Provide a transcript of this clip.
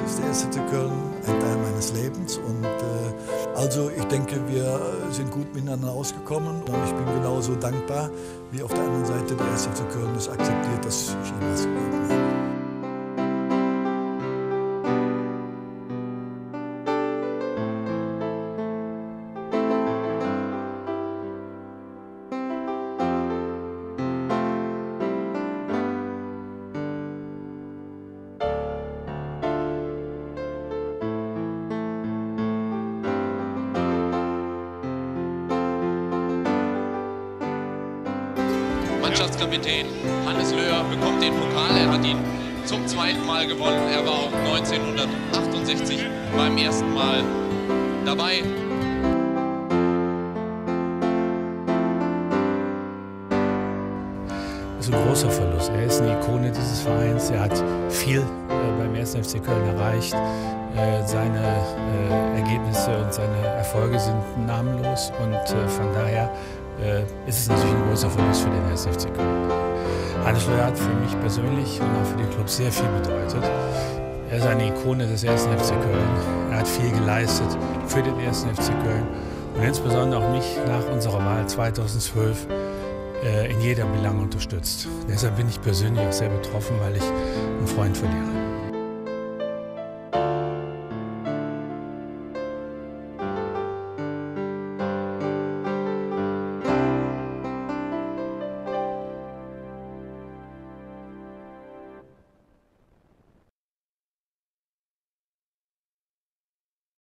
ist der 1. FC Köln ein Teil meines Lebens. Und also ich denke, wir sind gut miteinander ausgekommen. Und ich bin genauso dankbar, wie auf der anderen Seite der 1. FC Köln es akzeptiert, dass ich ihm was gegeben habe. Mannschaftskapitän Hannes Löhr bekommt den Pokal. Er hat ihn zum zweiten Mal gewonnen. Er war auch 1968 beim ersten Mal dabei. Das ist ein großer Verlust. Er ist eine Ikone dieses Vereins. Er hat viel beim 1. FC Köln erreicht. Seine Ergebnisse und seine Erfolge sind namenlos und von daher ist es natürlich ein großer Verlust für den 1. FC Köln. Hannes Löhr hat für mich persönlich und auch für den Club sehr viel bedeutet. Er ist eine Ikone des 1. FC Köln. Er hat viel geleistet für den 1. FC Köln und insbesondere auch mich nach unserer Wahl 2012 in jeder Belang unterstützt. Deshalb bin ich persönlich auch sehr betroffen, weil ich einen Freund verliere.